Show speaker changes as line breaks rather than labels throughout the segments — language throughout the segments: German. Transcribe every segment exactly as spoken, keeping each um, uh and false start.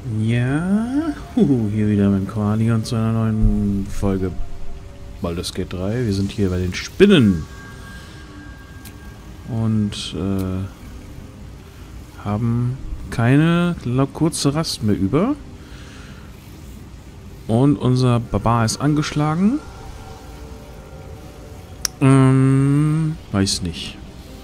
Ja, huhu, hier wieder mit Quali und zu einer neuen Folge Baldur's Gate drei. Wir sind hier bei den Spinnen und äh, haben keine kurze Rast mehr über. Und unser Barbar ist angeschlagen. Ähm, weiß nicht.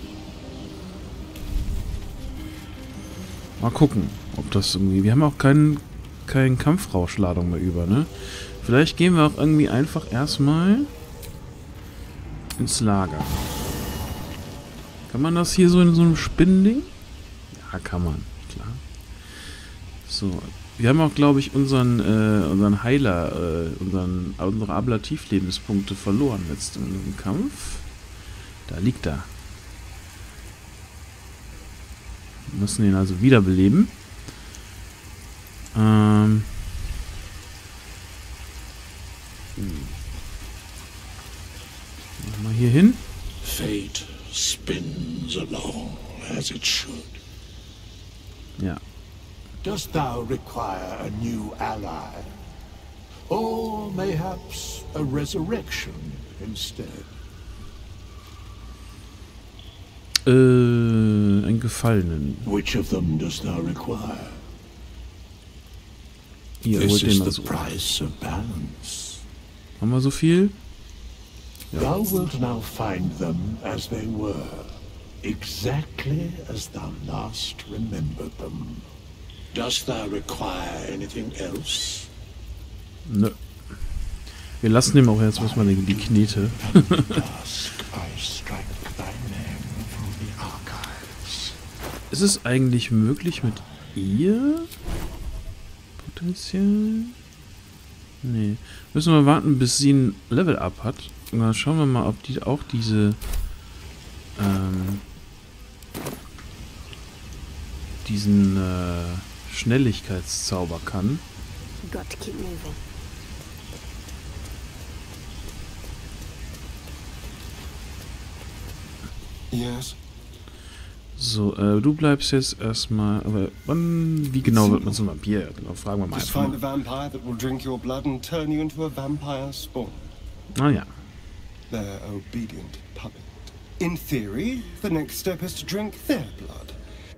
Mal gucken, ob das irgendwie... Wir haben auch keinen keinen Kampfrauschladung mehr über, ne? Vielleicht gehen wir auch irgendwie einfach erstmal ins Lager. Kann man das hier so in so einem Spinnending? Ja, kann man, klar. So, wir haben auch, glaube ich, unseren, äh, unseren Heiler, äh, unseren, unsere Ablativlebenspunkte verloren letzten Kampf. Da liegt er. Wir müssen ihn also wiederbeleben. Ähm. Mal hier hin.
Fate spins along as it should.
Ja.
Dost thou require a new ally? Or mayhaps a resurrection instead?
Äh, einen Gefallenen.
Which of them dost thou require?
Hier,
This
holt
is
den mal
the
so.
price of balance.
Haben wir so viel?
Thou wilt now find them as they were, exactly as thou last remembered them. Dost thou require anything else?
Nö. Wir lassen dem auch jetzt erstmal die, die Knete. Ist es eigentlich möglich mit ihr? Potenziell? Nee. Müssen wir warten, bis sie ein Level-Up hat. Und dann schauen wir mal, ob die auch diese ähm, diesen äh, Schnelligkeitszauber kann.
Got to keep moving.
Yes.
So, äh, du bleibst jetzt erstmal. Aber wann, wie genau wird man so ein Vampir? Genau, fragen wir mal
Just
einfach
find a
mal.
vampire that will drink your blood and turn you into a vampire spawn.
Ah ja.
Their obedient puppet. In theory, the next step is to drink their blood.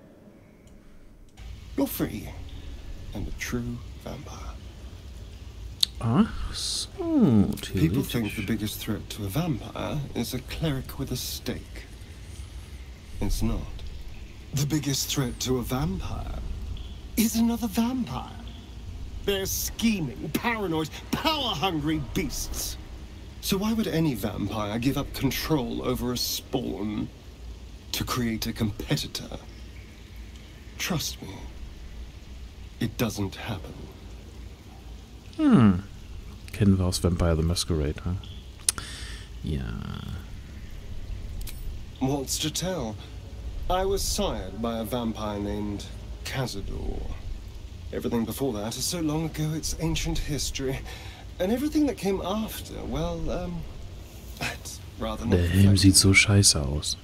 You're free. And a true vampire.
Ach so,
People think the
theoretisch.
biggest threat to a vampire is a cleric with a stake. It's not. The biggest threat to a vampire is another vampire. They're scheming, paranoid, power-hungry beasts. So why would any vampire give up control over a spawn to create a competitor? Trust me, it doesn't happen.
Hm. Kennen wir aus Vampire the Masquerade, hm? Ja.
What's to tell? I was sired by a vampire named Cazador. Everything before that is so long ago it's ancient history. And everything that came after, well, um... it's rather not
Der Helm
reflected.
sieht so scheiße aus.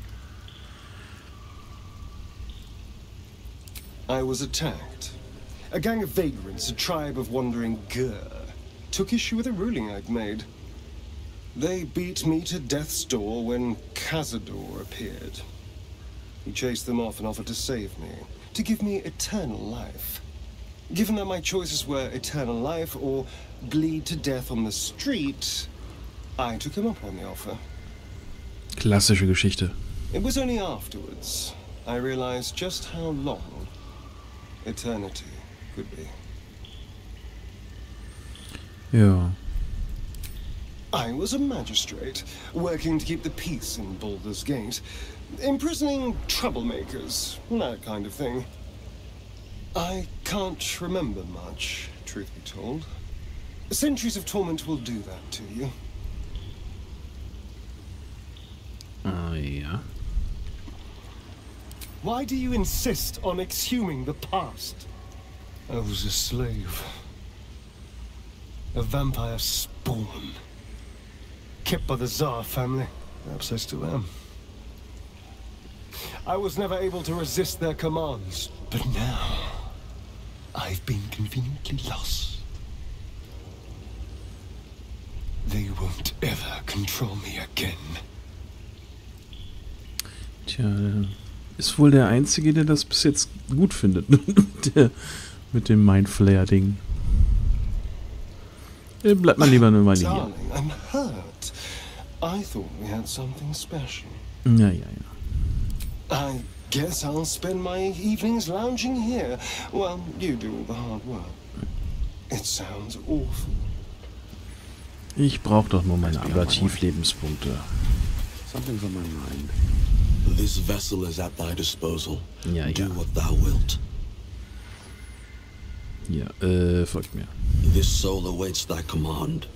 I was attacked. A gang of vagrants, a tribe of wandering Gur, took issue with a ruling I'd made. They beat me to death's door when Cazador appeared. He chased them off and offered to save me, to give me eternal life. Given that my choices were eternal life or bleed to death on the street, I took him up on the offer.
Klassische Geschichte.
It was only afterwards I realized just how long eternity could be.
Ja.
I was a magistrate, working to keep the peace in Baldur's Gate, imprisoning troublemakers, that kind of thing. I can't remember much, truth be told. Centuries of torment will do that to you.
Ah, ja.
Why do you insist on exhuming the past? I was a slave. A vampire spawn. Kept by the Tsar family. Perhaps I still am. I was never able to resist their commands, but now I I've been conveniently lost. They won't ever control me again.
Tja, ist wohl der Einzige, der das bis jetzt gut findet. der, mit dem Mindflayer-Ding. Bleibt mal lieber nur mal hier.
Darling, I'm hurt. I thought we had something special.
Ja, ja, ja.
I guess I'll spend my evenings lounging here while you do all the hard work. It sounds awful.
Ich brauche doch nur meine Ablativ-Lebenspunkte.
Something's on my mind. This vessel is at thy disposal.
Ja, ja.
Do what thou wilt.
Ja, äh, folgt mir.
This soul awaits thy command.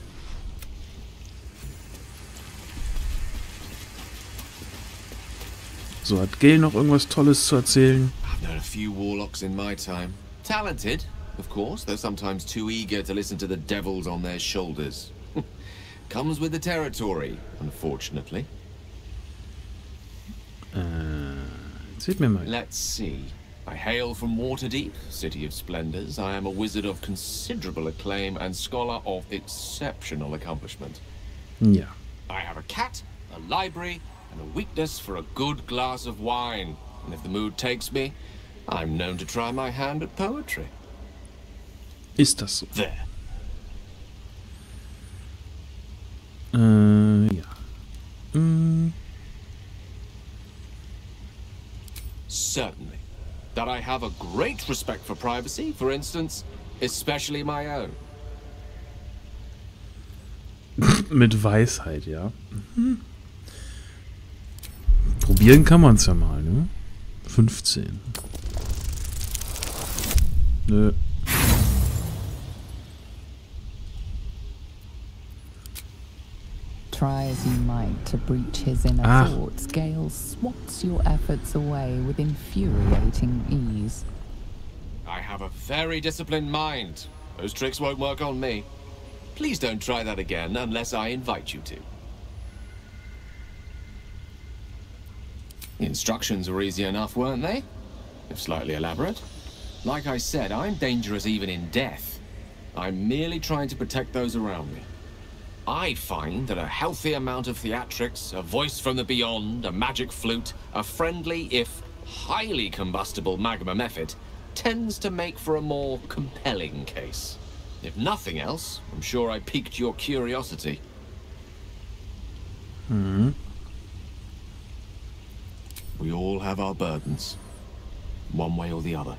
So, hat Gale noch irgendwas Tolles zu erzählen?
I've known a few warlocks in my time. Talented, of course, though sometimes too eager to listen to the devils on their shoulders. Comes with the territory, unfortunately.
Äh, erzählt mir mal.
Let's see. I hail from Waterdeep, City of Splendors. I am a wizard of considerable acclaim and scholar of exceptional accomplishment.
Ja.
I have a cat, a library, and a weakness for a good glass of wine. And if the mood takes me, I'm known to try my hand at poetry.
Ist das so?
There.
Äh, ja. Mm.
Certainly. That I have a great respect for privacy, for instance, especially my own.
Mit Weisheit, ja. Mhm. Probieren kann man es ja mal, ne? fünfzehn. Nö.
Try as you might to breach his inner
Ah.
thoughts, Gale swats your efforts away with infuriating ease.
I have a very disciplined mind. Those tricks won't work on me. Please don't try that again unless I invite you to. The instructions were easy enough, weren't they? If slightly elaborate. Like I said, I'm dangerous even in death. I'm merely trying to protect those around me. I find that a healthy amount of theatrics, a voice from the beyond, a magic flute, a friendly, if highly combustible magma method, tends to make for a more compelling case. If nothing else, I'm sure I piqued your curiosity.
Hmm.
We all have our burdens, one way or the other.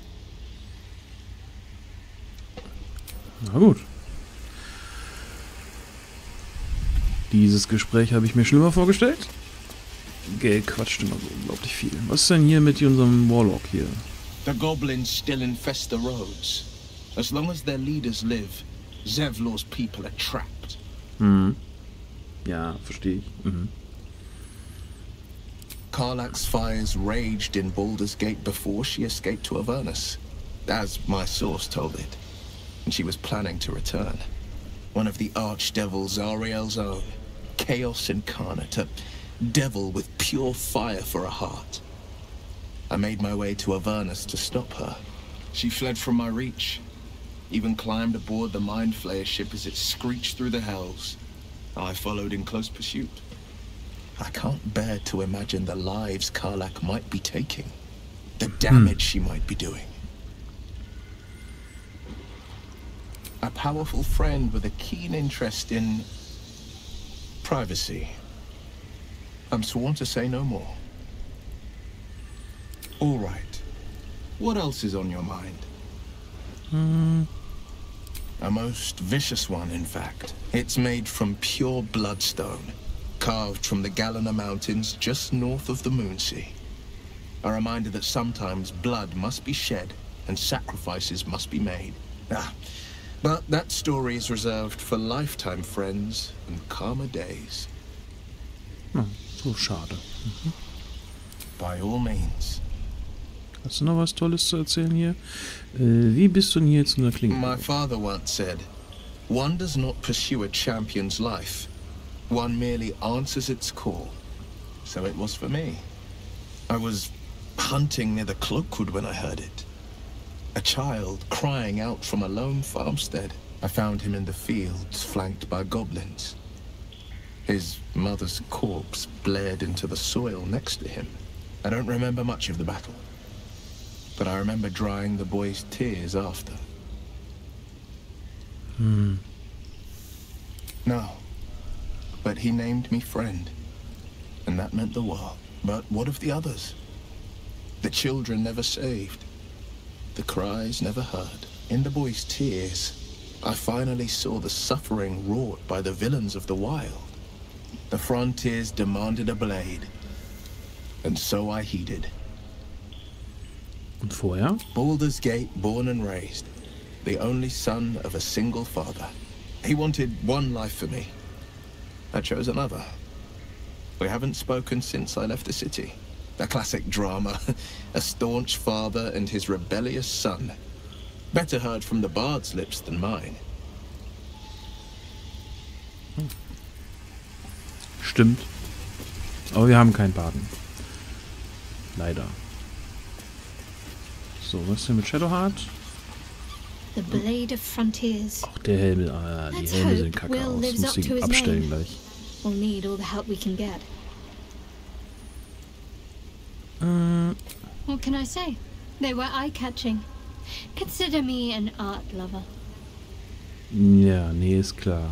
Na gut. Dieses Gespräch habe ich mir schlimmer vorgestellt. Gale quatscht immer so unglaublich viel. Was ist denn hier mit unserem Warlock hier?
The goblins still infest the roads. As long as their leaders live, Zevlor's people are trapped.
Hm. Ja, verstehe ich. Mhm.
Karlach's fires raged in Baldur's Gate before she escaped to Avernus, as my source told it. And she was planning to return. One of the archdevils Ariel's own, Chaos Incarnate, a devil with pure fire for a heart. I made my way to Avernus to stop her. She fled from my reach, even climbed aboard the Mind Flayer ship as it screeched through the hells. I followed in close pursuit. I can't bear to imagine the lives Karlach might be taking, the damage she might be doing. A powerful friend with a keen interest in privacy. I'm sworn to say no more. All right. What else is on your mind?
Hmm.
A most vicious one, in fact. It's made from pure bloodstone, carved from the Galena Mountains just north of the Moonsea. A reminder that sometimes blood must be shed and sacrifices must be made. Ah, but that story is reserved for lifetime friends and calmer days.
Oh, so schade. Mhm.
By all means.
Hast du noch was Tolles zu erzählen hier? Äh, wie bist du denn hier zu einer Klinge?
My father once said, one does not pursue a champion's life. One merely answers its call. So it was for me. I was hunting near the Cloakwood when I heard it.
A child crying out from a lone farmstead. I found him in the fields, flanked by goblins. His mother's corpse blared into the soil next to him. I don't remember much of the battle, but I remember drying the boy's tears after.
Hmm.
No, but he named me friend, and that meant the world. But what of the others? The children never saved. The cries never heard. In the boy's tears, I finally saw the suffering wrought by the villains of the wild. The frontiers demanded a blade, and so I heeded.
Und vorher?
Baldur's Gate, born and raised, the only son of a single father. He wanted one life for me. I chose another. We haven't spoken since I left the city. A classic drama. A staunch father and his rebellious son. Better heard from the bard's lips than mine.
Stimmt. Aber wir haben keinen Baden. Leider. So, was ist denn mit Shadowheart?
The Blade of Frontiers.
Auch der Helm, ah, die Helme sind kacke aus. Muss ich abstellen gleich.
We'll need all the help we can get.
Äh,
What can I say? They were eye-catching. Consider me an art lover.
ja, nee, ist klar.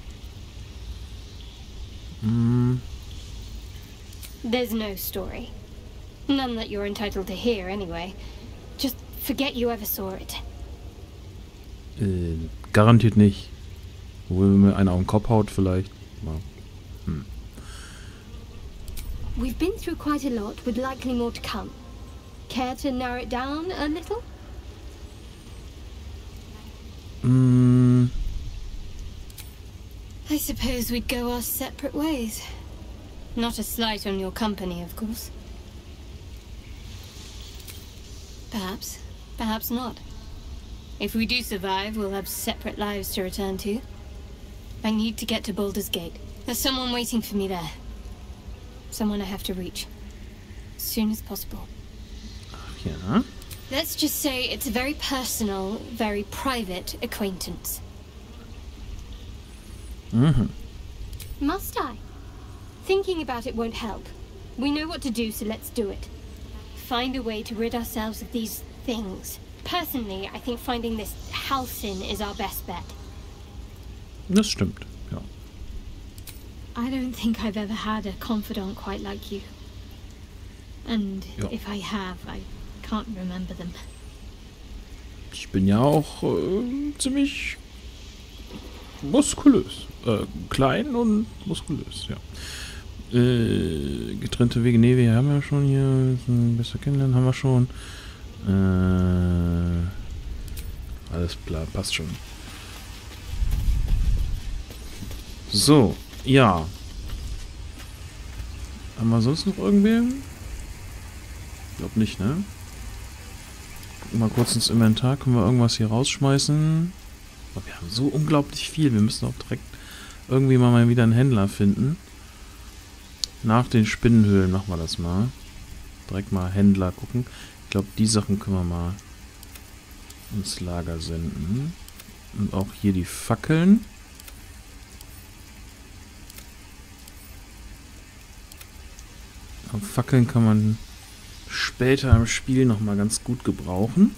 Hm,
There's no story. None that you're entitled to hear, anyway. Just forget you ever saw it.
äh, garantiert nicht. Wo mir einer auf den Kopf haut, vielleicht. Ja. Hm.
We've been through quite a lot, with likely more to come. Care to narrow it down a little?
Mm,
I suppose we'd go our separate ways. Not a slight on your company, of course. Perhaps. Perhaps not. If we do survive, we'll have separate lives to return to. I need to get to Baldur's Gate. There's someone waiting for me there. Someone I have to reach. As soon as possible.
ja.
Let's just say it's a very personal, very private acquaintance.
Mhm.
Must I? Thinking about it won't help. We know what to do, so let's do it. Find a way to rid ourselves of these things. Personally, I think finding this Halsin is our best bet.
Das stimmt, ja.
I don't think I've ever had a confidant quite like you. And
Ja.
if I have, I can't remember them.
Ich bin ja auch äh, ziemlich muskulös. Äh, klein und muskulös, ja. Äh, getrennte Wege, nee, wir haben ja schon hier, besser kennenlernen haben wir schon. Äh, alles klar, passt schon. So, ja. Haben wir sonst noch irgendwen? Ich glaube nicht, ne? Gucken mal kurz ins Inventar. Können wir irgendwas hier rausschmeißen? Aber wir haben so unglaublich viel. Wir müssen auch direkt irgendwie mal wieder einen Händler finden. Nach den Spinnenhöhlen machen wir das mal. Direkt mal Händler gucken. Ich glaube, die Sachen können wir mal ins Lager senden. Und auch hier die Fackeln. Aber Fackeln kann man später im Spiel nochmal ganz gut gebrauchen.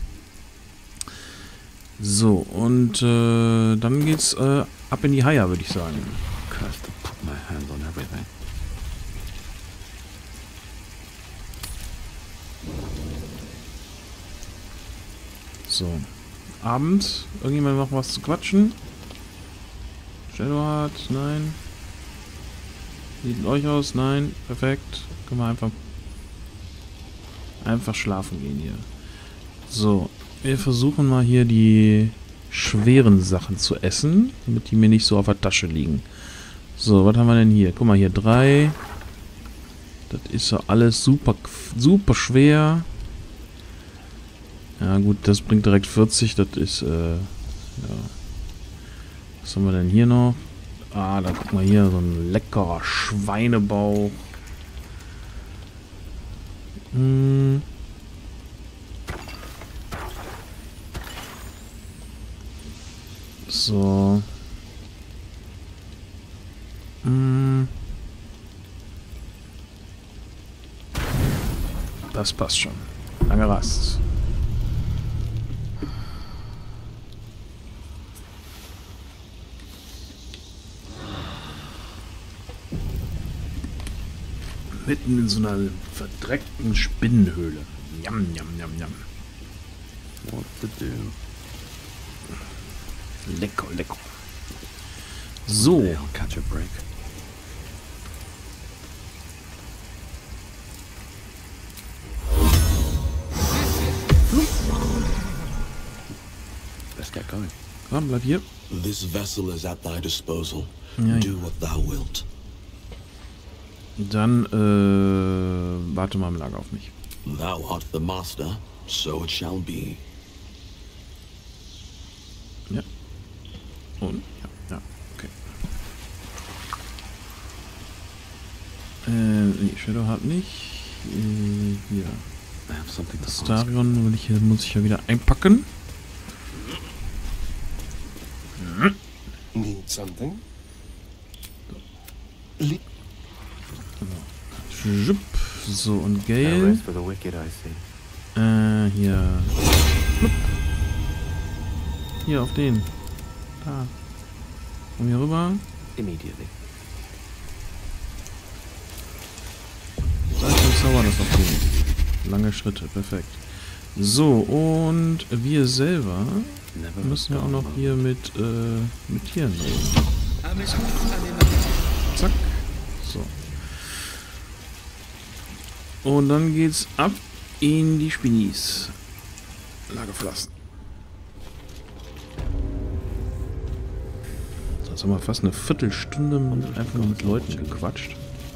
So, und äh, dann geht's äh, ab in die Haia, würde ich sagen.
Cursed to put my hands on everything.
So, Abend. Irgendjemand noch was zu quatschen? Shadowheart? Nein. Sieht euch aus? Nein. Perfekt. Können wir einfach einfach schlafen gehen hier. So, wir versuchen mal hier die schweren Sachen zu essen, damit die mir nicht so auf der Tasche liegen. So, was haben wir denn hier? Guck mal, hier drei. Das ist ja alles super, super schwer. Ja gut, das bringt direkt vierzig. Das ist, äh, ja. Was haben wir denn hier noch? Ah, da guck mal hier, so ein leckerer Schweinebauch. Hm. So. Hm. Das passt schon. Lange Rast. Mitten in so einer verdreckten Spinnenhöhle. Jam, jam, jam, jam.
What to do?
Lecker, lecker. So.
I'll catch a break. Let's get going.
Komm, bleib hier.
This vessel is at thy disposal.
Ja,
Do
ja.
what thou wilt.
Dann, äh, warte mal im Lager auf mich.
Thou art the master, so it shall be.
Ja. Und? Ja, ja, okay. Äh, nee, Shadow hat nicht. Äh, hier.
I have something to ask.
Astarion will ich hier, muss ich ja wieder einpacken.
Need something?
Jupp. So, und
No
Gale.
rest for the wicked, I see.
Äh, hier. Flupp. Hier, auf den. Da. Komm hier rüber.
Immediately.
Sag und zauber das auf den. Lange Schritte, perfekt. So, und wir selber
Never
müssen ja auch noch
gone.
hier mit, äh, mit Tieren reden. Zack. So. Und dann geht's ab in die Spinnis. Lager verlassen. So, jetzt haben wir fast eine Viertelstunde mit, einfach nur mit Leuten gequatscht.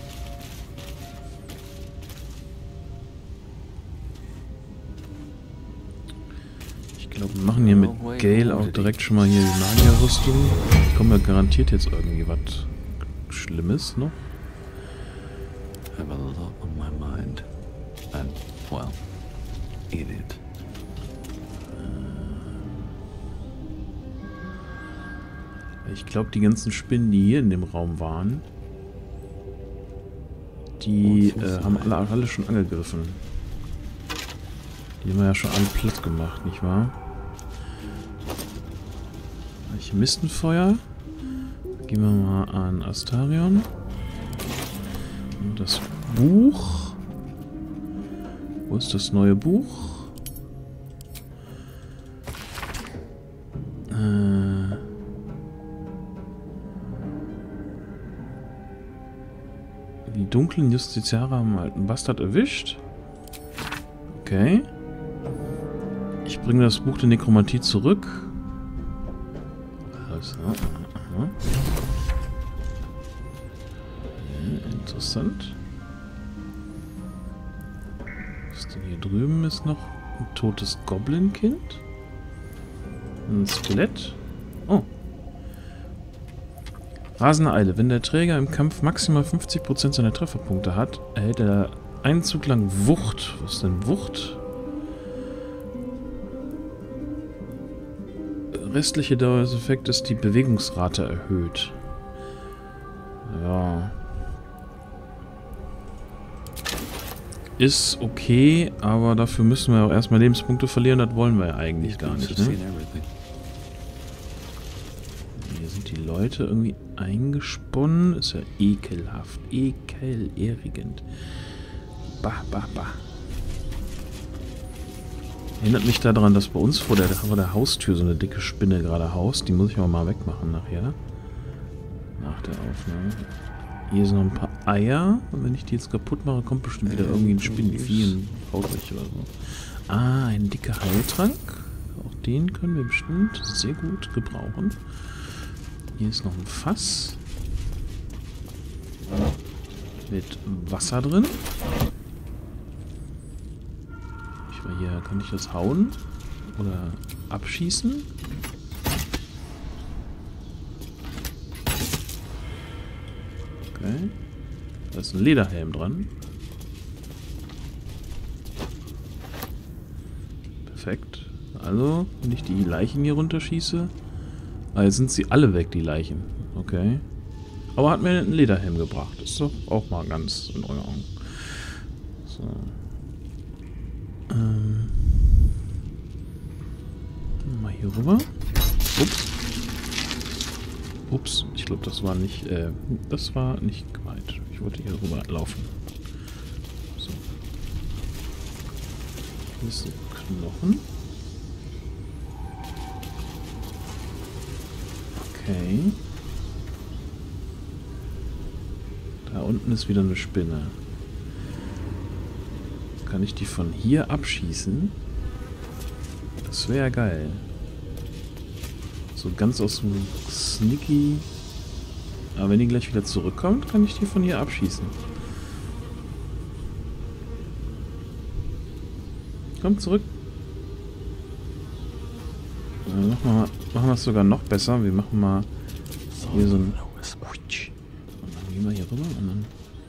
Ich glaube, wir machen hier mit Gale auch direkt schon mal hier die Magierrüstung. Kommt ja garantiert jetzt irgendwie was Schlimmes noch.
I have a lot on my mind. And, well, eat it.
Ich glaube, die ganzen Spinnen, die hier in dem Raum waren, die äh, haben alle, alle schon angegriffen. Die haben wir ja schon alle platt gemacht, nicht wahr? Alchemistenfeuer. Gehen wir mal an Astarion. Und das Buch. Wo ist das neue Buch? Äh... Die dunklen Justiziare haben einen alten Bastard erwischt. Okay. Ich bringe das Buch der Nekromantie zurück. Also, aha. Ja, interessant. Was denn hier drüben ist noch ein totes Goblin-Kind. Ein Skelett. Oh. Rasende Eile. Wenn der Träger im Kampf maximal fünfzig Prozent seiner Trefferpunkte hat, erhält er einen Zug lang Wucht. Was ist denn Wucht? Restliche Dauer des Effekts ist die Bewegungsrate erhöht. Ja. Ist okay, aber dafür müssen wir auch erstmal Lebenspunkte verlieren. Das wollen wir ja eigentlich gar nicht, ne? Hier sind die Leute irgendwie eingesponnen. Ist ja ekelhaft. Ekelerregend. Bah, bah, bah. Erinnert mich daran, dass bei uns vor der, vor der Haustür so eine dicke Spinne gerade haust. Die muss ich aber mal wegmachen nachher. Nach der Aufnahme. Hier sind noch ein paar Eier. Und wenn ich die jetzt kaputt mache, kommt bestimmt wieder irgendwie ein Spinnenvieh und haut euch oder so. Ah, ein dicker Heiltrank. Auch den können wir bestimmt sehr gut gebrauchen. Hier ist noch ein Fass. Mit Wasser drin. Ich war hier, kann ich das hauen? Oder abschießen? Okay. Da ist ein Lederhelm dran. Perfekt. Also, wenn ich die Leichen hier runterschieße, Ah, jetzt sind sie alle weg, die Leichen. Okay. Aber hat mir einen Lederhelm gebracht. Ist doch auch mal ganz in Ordnung. So. Ähm. Mal hier rüber. Ups. Ups. Ich glaube, das war nicht, äh, das war nicht gemeint. Ich wollte hier rüber laufen. So. Hier ist ein Knochen. Okay. Da unten ist wieder eine Spinne. Kann ich die von hier abschießen? Das wäre geil. So ganz aus dem Sneaky. Aber wenn die gleich wieder zurückkommt, kann ich die von hier abschießen. Kommt zurück. Dann machen wir, machen wir es sogar noch besser. Wir machen mal hier so ein... Und dann gehen wir hier rüber und dann...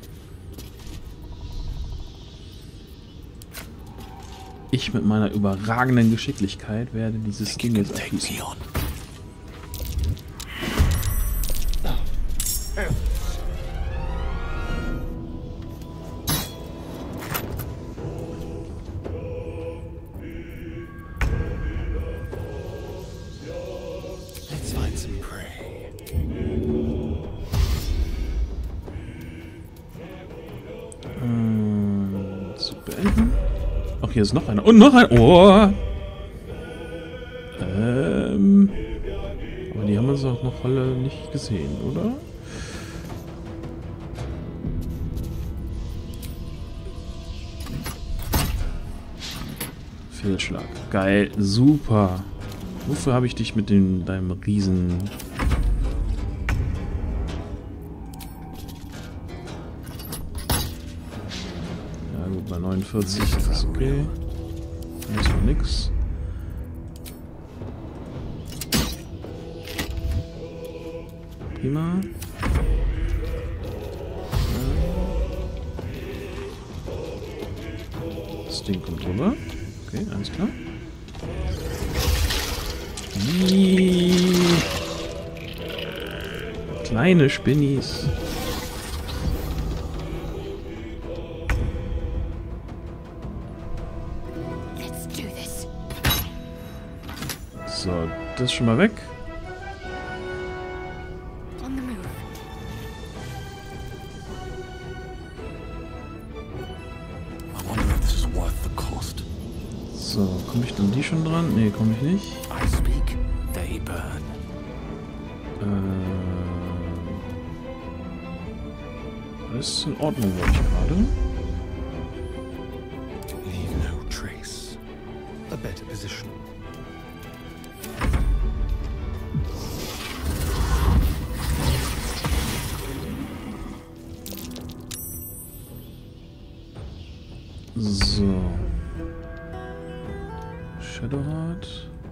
Ich mit meiner überragenden Geschicklichkeit werde dieses Ding jetzt abschießen. Ähm, zu beenden. Ach, hier ist noch einer. Und noch ein. Oh! Ähm. Aber die haben uns auch noch alle nicht gesehen, oder? Fehlschlag. Geil. Super. Wofür habe ich dich mit dem, deinem Riesen... Ja gut, bei neunundvierzig ist das okay. Da ist noch nix. Prima. Das Ding kommt rüber. Okay, alles klar. Iiii. Kleine Spinnis. So, das ist schon mal weg. So, komme ich dann die schon dran? Ne, komme ich nicht. Ähm, alles in Ordnung, wollte ich gerade.
Leave no trace. A better position.
So. Shadowheart.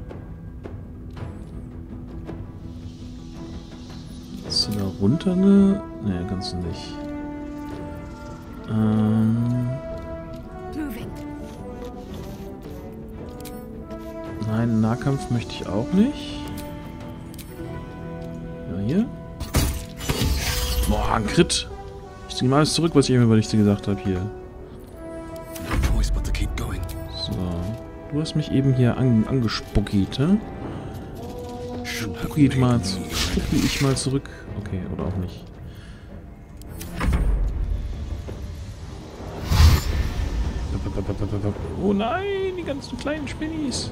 Ist da runter ne? Ne, kannst du nicht. Ähm. Nein, Nahkampf möchte ich auch nicht. Ja, hier. Boah, ein Crit. Ich zieh mal alles zurück, was ich eben über dich gesagt habe hier. So. Du hast mich eben hier an, angespuckiert, ne? Spuckiet mal, spucki ich mal zurück. Okay, oder auch nicht. Oh nein, die ganzen kleinen Spinnis.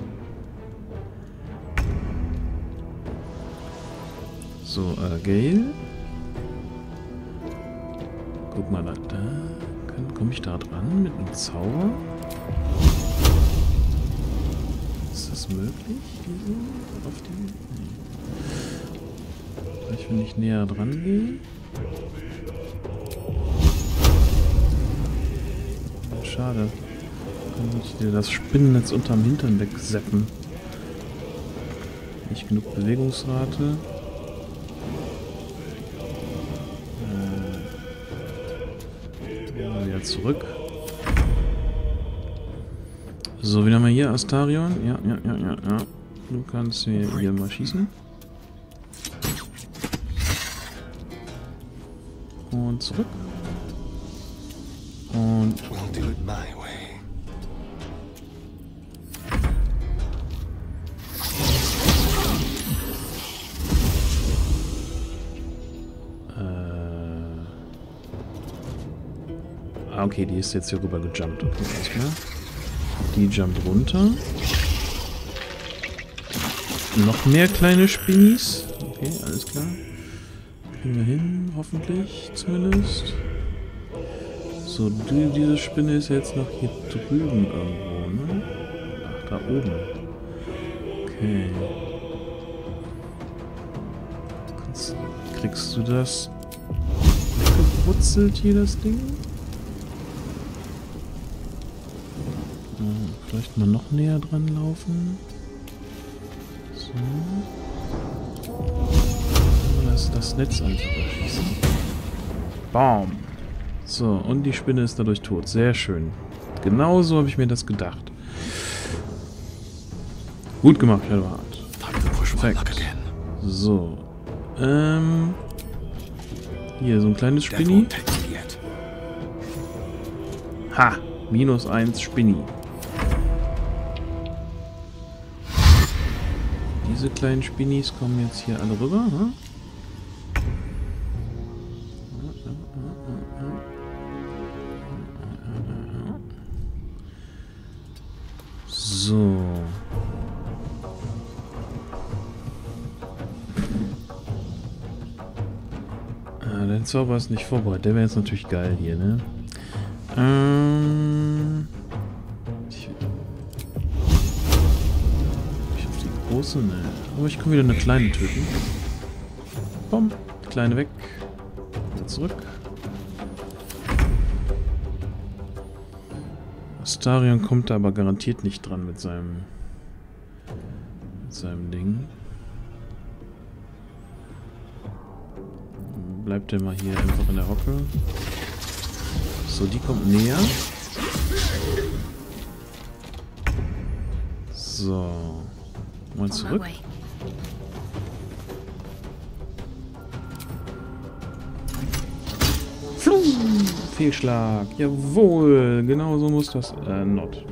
So, äh, Gale. Guck mal, da, da komme ich da dran mit einem Zauber. Ist das möglich? Diese, auf die? Nee. Vielleicht, wenn ich näher dran gehe. Schade. Kann ich dir das Spinnennetz unterm Hintern wegseppen. Nicht genug Bewegungsrate. Äh, wieder zurück. So, wen haben wir hier? Astarion? Ja, ja, ja, ja, ja. Du kannst hier, hier mal schießen. Und zurück. Und...
We'll do it my way.
Ah, okay, die ist jetzt hier rüber gejumpt. Okay, erstmal. Die jumpt runter. Noch mehr kleine Spinnis. Okay, alles klar. Kriegen wir hin, hoffentlich zumindest. So, die, diese Spinne ist jetzt noch hier drüben irgendwo, ne? Ach, da oben. Okay. Kannst, kriegst du das weggewurzelt hier, das Ding? Vielleicht mal noch näher dran laufen. So. Das, das Netz einfach erschießen. Baum. So, und die Spinne ist dadurch tot. Sehr schön. Genauso habe ich mir das gedacht. Gut gemacht, Edward. Perfekt. So. Ähm. Hier, so ein kleines Spinni. Ha! Minus eins Spinni. Diese kleinen Spinnis kommen jetzt hier alle rüber, hm? So. Ah, dein Zauber ist nicht vorbereitet. Der wäre jetzt natürlich geil hier, ne? Ähm... Große? Ne. Aber ich kann wieder eine kleine töten. Bumm. Die kleine weg. Wieder zurück. Astarion kommt da aber garantiert nicht dran mit seinem mit seinem Ding. Bleibt der mal hier einfach in der Hocke. So, die kommt näher. So. Mal zurück. Flum! Fehlschlag. Jawohl. Genau so muss das. Äh, not.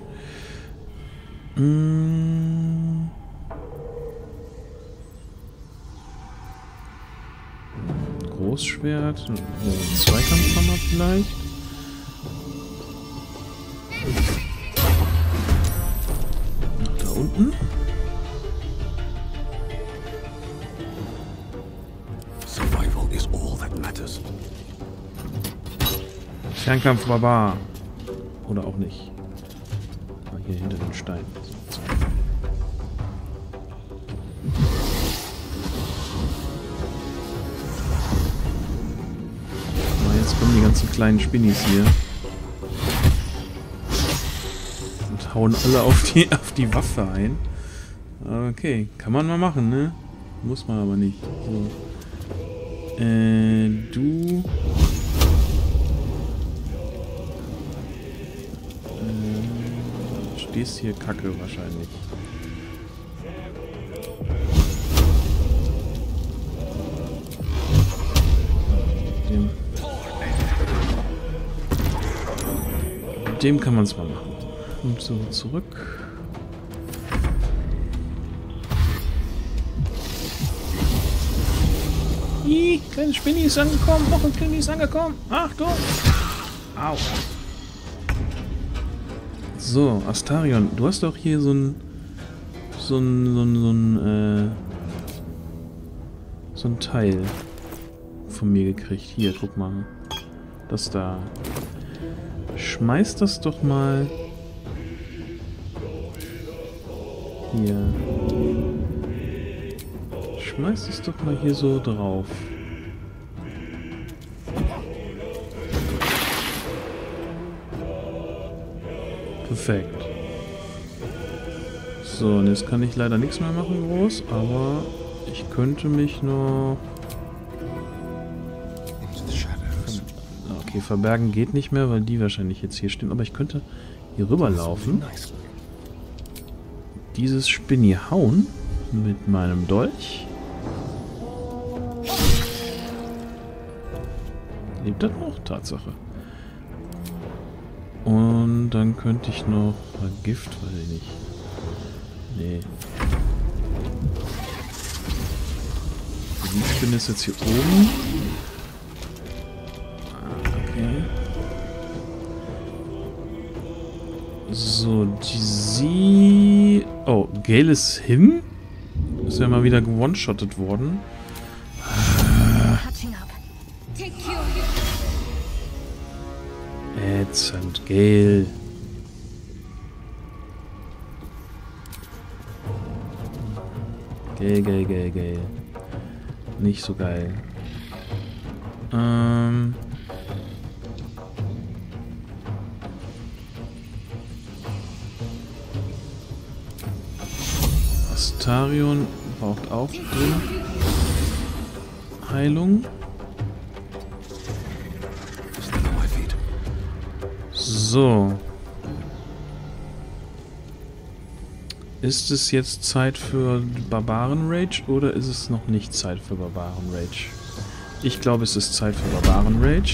Mm. Großschwert. Zweikampfhammer vielleicht. Nach da unten. Fernkampf Barbar. Oder auch nicht. Hier hinter den Stein. So. Aber jetzt kommen die ganzen kleinen Spinnis hier. Und hauen alle auf die, auf die Waffe ein. Okay, kann man mal machen, ne? Muss man aber nicht. So. Äh, du... Stehst hier kacke wahrscheinlich. Dem, dem kann man es mal machen. Und so zurück. Ih, kleine Spinni ist angekommen. Noch ein Spinni ist angekommen. Achtung! Au. So, Astarion, du hast doch hier so ein... So ein... So ein... So ein, äh, so ein Teil von mir gekriegt. Hier, guck mal. Das da. Schmeiß das doch mal... Hier. Schmeiß das doch mal hier so drauf. Perfekt. So, und jetzt kann ich leider nichts mehr machen groß, aber ich könnte mich noch... Okay, verbergen geht nicht mehr, weil die wahrscheinlich jetzt hier stehen, aber ich könnte hier rüber laufen. Dieses Spinni hauen mit meinem Dolch. Lebt das noch? Tatsache. Und dann könnte ich noch... Gift, weiß ich nicht. Nee. Die Spinne ist jetzt hier oben. Okay. So, die sie... Oh, Gale ist hin? Ist ja mal wieder gewone-shottet worden. Ätzend, Gale. Gale, Gale, Gale, Gale. Nicht so geil. Ähm... Astarion braucht auch drin Heilung. So. Ist es jetzt Zeit für Barbaren Rage oder ist es noch nicht Zeit für Barbaren Rage? Ich glaube, es ist Zeit für Barbaren Rage.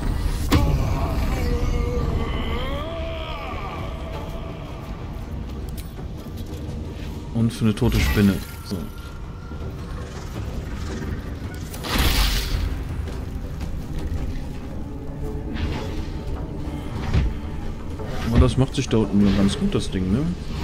Und für eine tote Spinne. So. Aber das macht sich da unten ganz gut, das Ding, ne?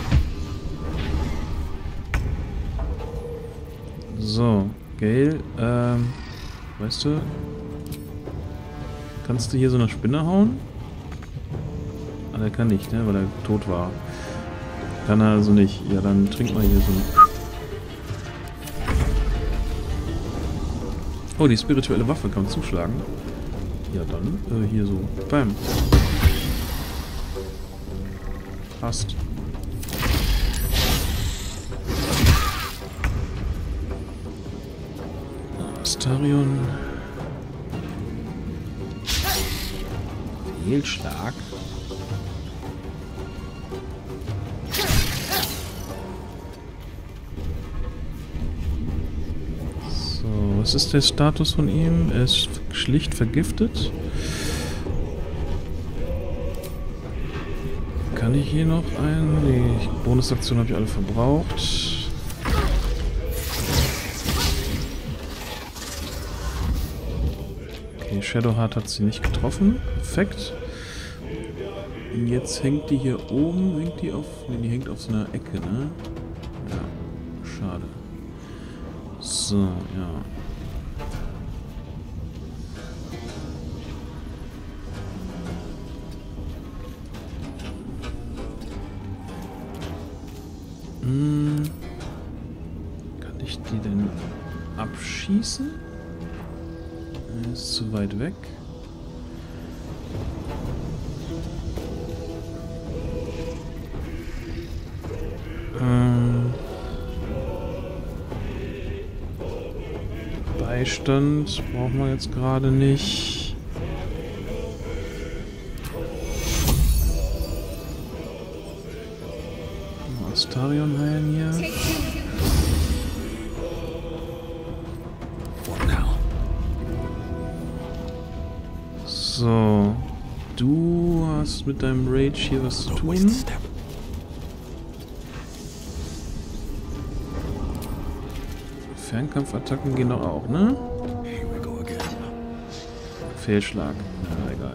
So, Gale, ähm, weißt du, kannst du hier so eine Spinne hauen? Ah, der kann nicht, ne, weil er tot war. Kann er also nicht. Ja, dann trink mal hier so ein... Oh, die spirituelle Waffe kann zuschlagen. Ja, dann äh, hier so. Bam. Passt. Astarion. Fehlschlag. So, was ist der Status von ihm? Er ist schlicht vergiftet. Kann ich hier noch einen? Die Bonusaktion habe ich alle verbraucht. Okay, Shadowheart hat sie nicht getroffen. Perfekt. Und jetzt hängt die hier oben. Hängt die auf. Ne, die hängt auf so einer Ecke, ne? Ja. Schade. So, ja. Hm. Kann ich die denn abschießen? Er ist zu weit weg. Ähm. Beistand brauchen wir jetzt gerade nicht. Astarion heilen hier. So. Du hast mit deinem Rage hier was zu tun. Fernkampfattacken gehen doch auch, ne? Fehlschlag. Ja, egal.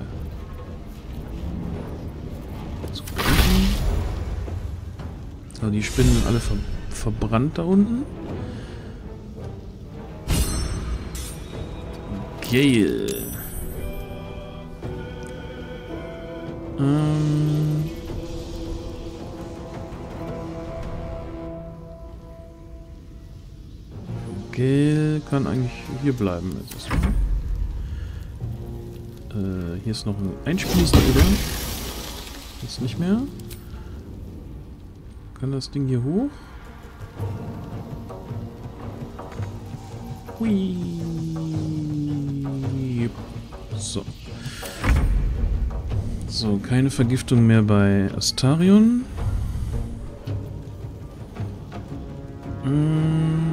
So, die Spinnen sind alle ver verbrannt da unten. Geil. Ähm... Gale kann eigentlich hier bleiben. Jetzt äh, hier ist noch ein Einspießer, oder? Jetzt nicht mehr. Kann das Ding hier hoch? Hui. So. So, keine Vergiftung mehr bei Astarion. Hm.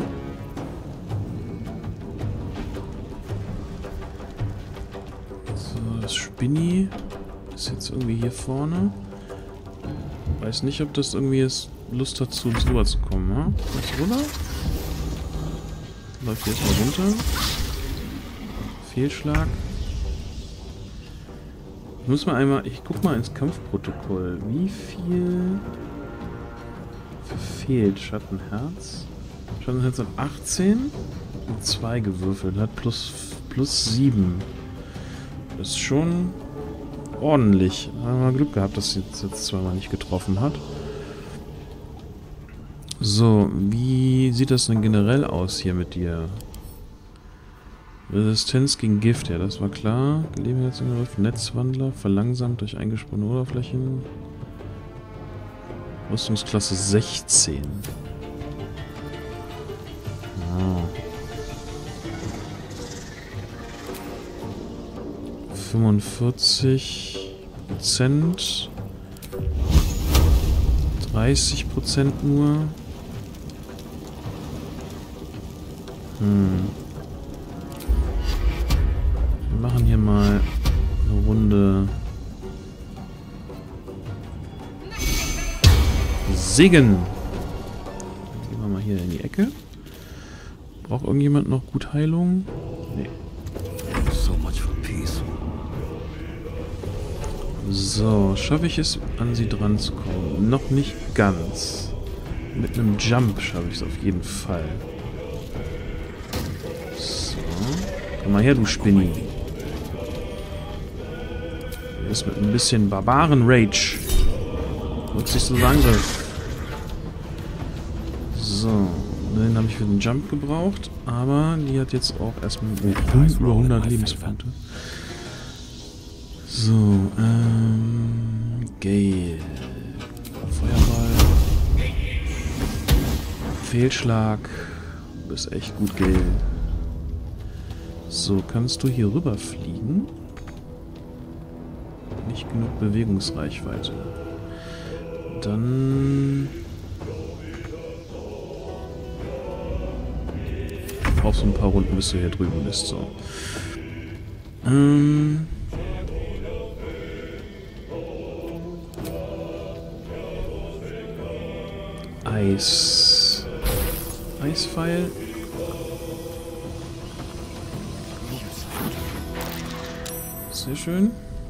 Spinny ist jetzt irgendwie hier vorne. Weiß nicht, ob das irgendwie jetzt Lust hat, zu uns rüber zu kommen, ha? Jetzt runter? Läuft jetzt mal runter. Fehlschlag. Ich muss mal einmal... Ich guck mal ins Kampfprotokoll. Wie viel... verfehlt Schattenherz? Schattenherz hat achtzehn. Und zwei gewürfelt. Hat plus, plus sieben. Das ist schon ordentlich. Haben wir Glück gehabt, dass sie jetzt zweimal nicht getroffen hat. So, wie sieht das denn generell aus hier mit dir? Resistenz gegen Gift, ja, das war klar. Gelegenheitsangriff, Netzwandler, verlangsamt durch eingesponnene Oberflächen. Rüstungsklasse sechzehn. Oh. fünfundvierzig Prozent. dreißig Prozent nur. Hm. Wir machen hier mal eine Runde Segen. Gehen wir mal hier in die Ecke. Braucht irgendjemand noch gut Heilung? Nee. So, schaffe ich es, an sie dran zu kommen? Noch nicht ganz. Mit einem Jump schaffe ich es auf jeden Fall. So. Komm mal her, du Spinny. Du bist mit ein bisschen Barbaren-Rage. Nutzt dich so Angriff. So. Den habe ich für den Jump gebraucht. Aber die hat jetzt auch erstmal über hundert Lebenspunkte. So, ähm... Gale. Feuerball. Fehlschlag. Du bist echt gut, Gale. So, kannst du hier rüber fliegen? Nicht genug Bewegungsreichweite. Dann... Brauchst du ein paar Runden, bis du hier drüben bist, so. Ähm... Eis. Eispfeil. Sehr schön.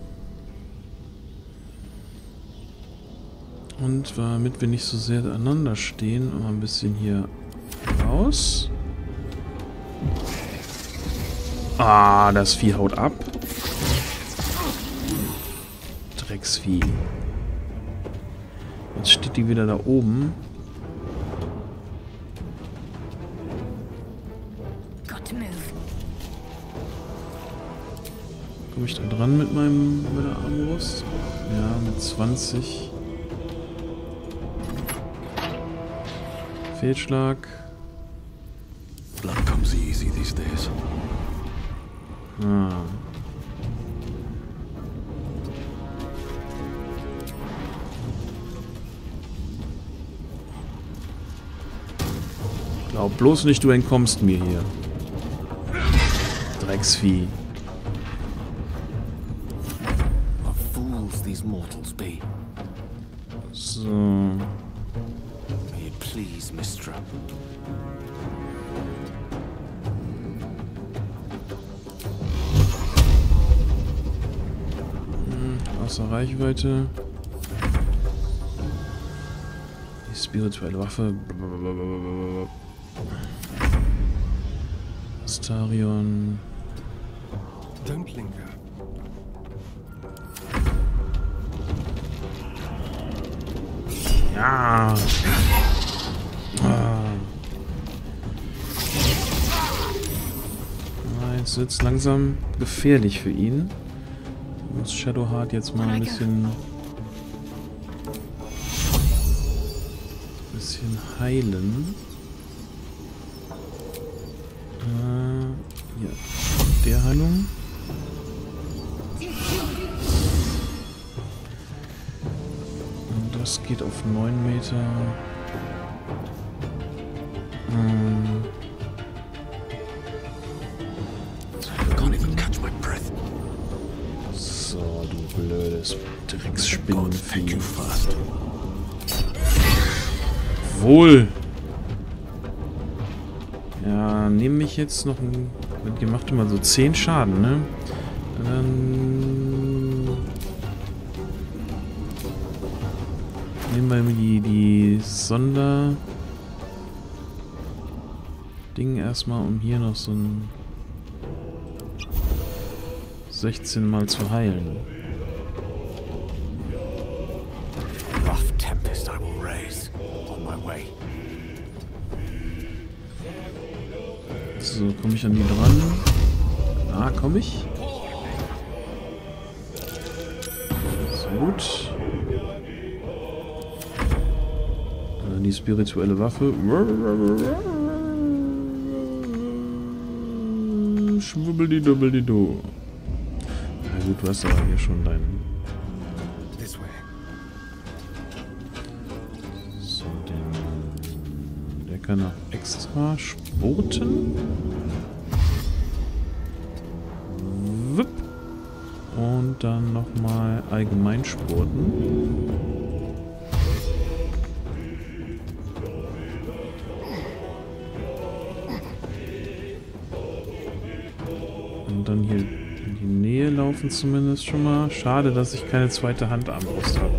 Und damit wir nicht so sehr aneinander stehen, mal ein bisschen hier raus. Ah, das Vieh haut ab. Drecksvieh. Jetzt steht die wieder da oben. Komme ich da dran mit meinem mit der Armbrust? Ja, mit zwanzig. Fehlschlag.
Blood comes easy these days.
Ah. Glaub bloß nicht, du entkommst mir hier. Drecksvieh. So.
May it please, Mistra.
Hm, außer Reichweite. Die spirituelle Waffe. Astarion.
Don't linger.
Ja. Ah. Jetzt wird es langsam gefährlich für ihn. Muss Shadowheart jetzt mal ein bisschen, bisschen heilen. Äh, ja, der Heilung. Das geht auf neun Meter. Hm. So. Drecksspinnenvieh. Wohl. Ja, nehme ich jetzt noch ein... Die macht immer so zehn Schaden, ne? Dann... Nehmen wir die, die Sonder... Ding erstmal, um hier noch so ein... sechzehn Mal zu heilen.
Rough tempest I will raise on my way.
So, komme ich an die dran? Ah, komme ich? So gut. Dann die spirituelle Waffe. Schwubbeldi-dubbeldi-du. Na gut, du hast aber hier schon deinen... So, den... Der kann auch extra spurten. Wupp. Und dann nochmal allgemein spurten. Und dann hier in die Nähe laufen zumindest schon mal. Schade, dass ich keine zweite Handarmbrust habe.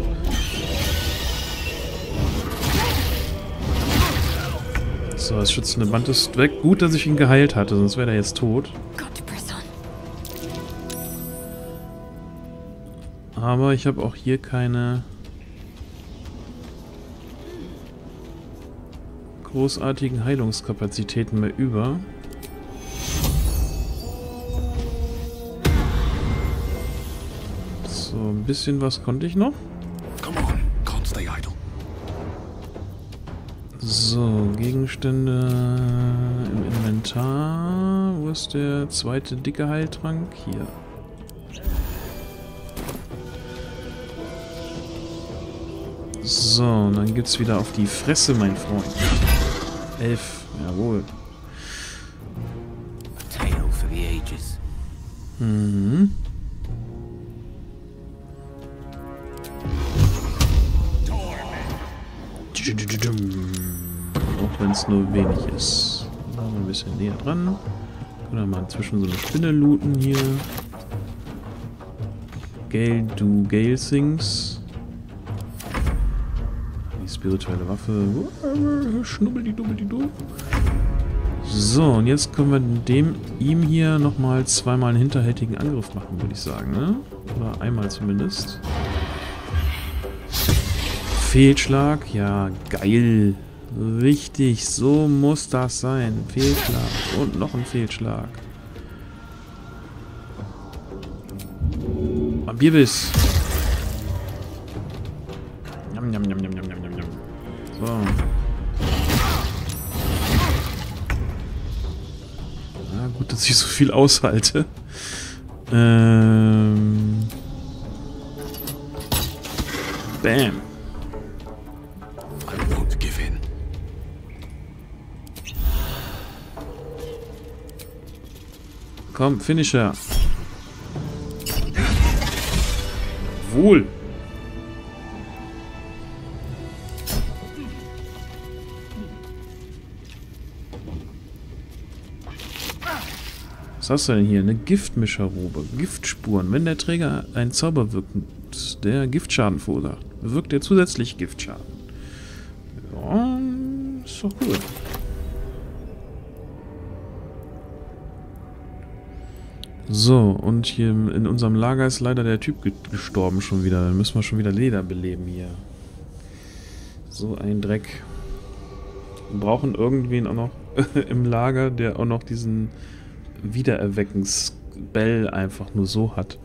So, das schützende Band ist weg. Gut, dass ich ihn geheilt hatte, sonst wäre er jetzt tot. Aber ich habe auch hier keine großartigen Heilungskapazitäten mehr über. So, ein bisschen was konnte ich noch. So, Gegenstände im Inventar. Wo ist der zweite dicke Heiltrank? Hier. So, und dann gibt's wieder auf die Fresse, mein Freund. Elf, jawohl. Mhm. Auch wenn es nur wenig ist. Machen wir ein bisschen näher dran. Können wir mal inzwischen so eine Spinne looten hier. Gale, du Gale Things. Die spirituelle Waffe. Schnubbeldi-dubbeldi-du. So, und jetzt können wir dem ihm hier nochmal zweimal einen hinterhältigen Angriff machen, würde ich sagen, ne? Oder einmal zumindest. Fehlschlag, ja, geil. Richtig, so muss das sein. Fehlschlag und noch ein Fehlschlag. Bierbiss. Njam, njam, njam, njam, njam, njam, njam. So. Na gut, dass ich so viel aushalte. Ähm. Bam. Komm, Finisher. Wohl. Was hast du denn hier? Eine Giftmischerrobe. Giftspuren. Wenn der Träger einen Zauber wirkt, der Giftschaden verursacht, wirkt er zusätzlich Giftschaden. Ja, ist doch gut. So, und hier in unserem Lager ist leider der Typ gestorben schon wieder. Dann müssen wir schon wieder Leder beleben hier. So ein Dreck. Wir brauchen irgendwen auch noch im Lager, der auch noch diesen Wiedererweckens-Spell einfach nur so hat.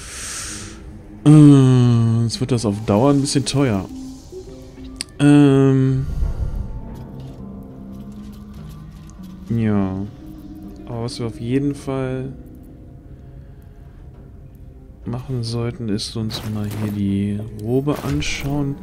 Jetzt wird das auf Dauer ein bisschen teuer. Ähm... Ja. Aber was wir auf jeden Fall machen sollten, ist uns mal hier die Robe anschauen.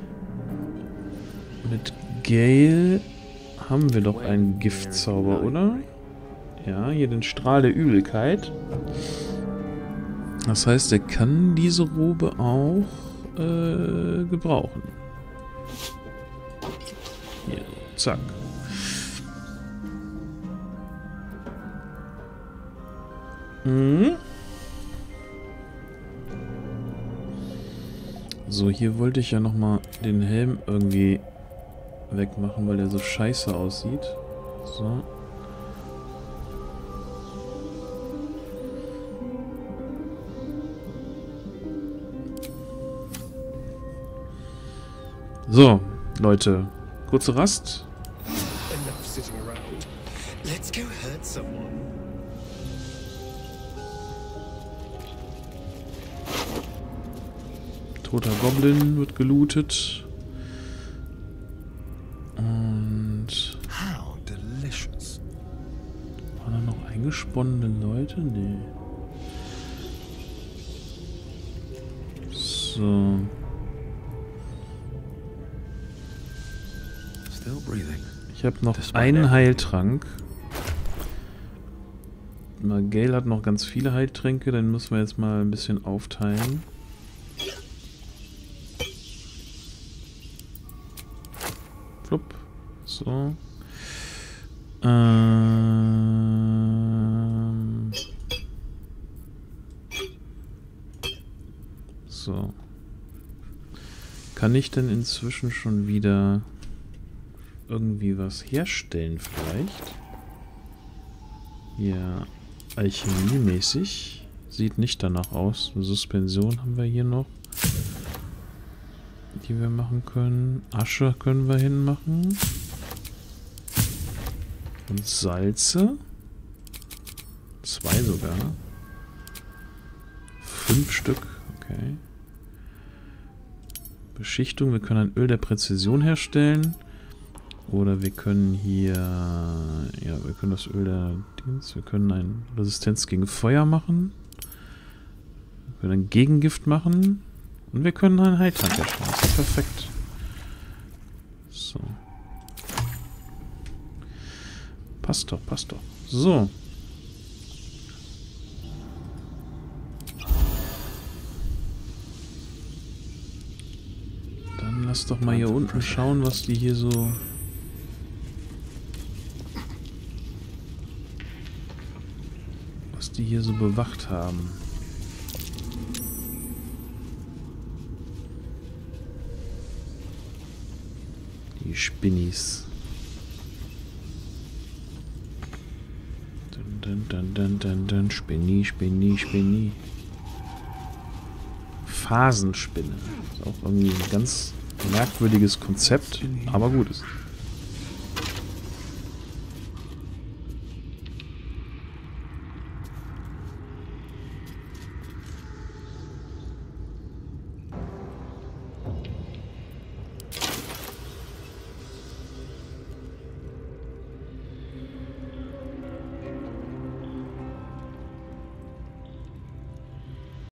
Mit Gale haben wir doch einen Giftzauber, oder? Ja, hier den Strahl der Übelkeit. Das heißt, er kann diese Robe auch äh, gebrauchen. Hier, zack. Mhm. So, hier wollte ich ja nochmal den Helm irgendwie wegmachen, weil der so scheiße aussieht. So. So, Leute. Kurze Rast.
Enough sitting around. Let's go hurt someone.
Toter Goblin wird gelootet. Und...
How delicious.
Waren da noch eingesponnene Leute? Nee. So.
Still breathing.
Ich habe noch einen Heiltrank. Na, Gale hat noch ganz viele Heiltränke, dann müssen wir jetzt mal ein bisschen aufteilen. Flupp. So. Ähm. So. Kann ich denn inzwischen schon wieder irgendwie was herstellen vielleicht? Ja, alchemiemäßig. Sieht nicht danach aus. Eine Suspension haben wir hier noch, die wir machen können. Asche können wir hinmachen. Und Salze. Zwei sogar. Fünf Stück. Okay. Beschichtung. Wir können ein Öl der Präzision herstellen. Oder wir können hier... Ja, wir können das Öl der Dienst... Wir können eine Resistenz gegen Feuer machen. Wir können ein Gegengift machen. Und wir können einen Heiltrank herstellen. Das ist perfekt. So. Passt doch, passt doch. So. Dann lass doch mal hier unten schauen, was die hier so... Was die hier so bewacht haben. Die Spinnis. Dun, dun, dun, dun, dun. Spinni, Spinni, Spinni. Phasenspinne. Ist auch irgendwie ein ganz merkwürdiges Konzept, aber gut ist.